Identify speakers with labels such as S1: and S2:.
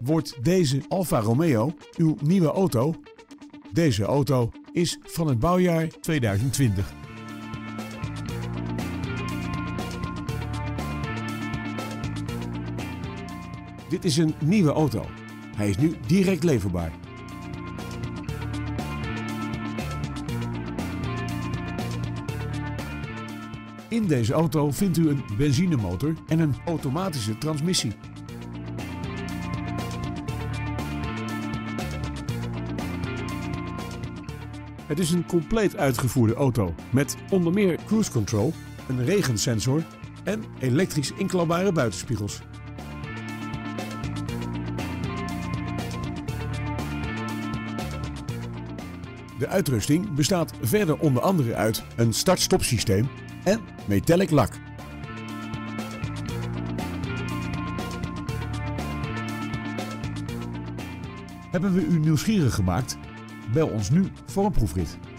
S1: Wordt deze Alfa Romeo uw nieuwe auto? Deze auto is van het bouwjaar 2020. Dit is een nieuwe auto. Hij is nu direct leverbaar. In deze auto vindt u een benzinemotor en een automatische transmissie. Het is een compleet uitgevoerde auto met onder meer cruise control, een regensensor en elektrisch inklapbare buitenspiegels. De uitrusting bestaat verder onder andere uit een start-stop systeem en metallic lak. Hebben we u nieuwsgierig gemaakt? Bel ons nu voor een proefrit.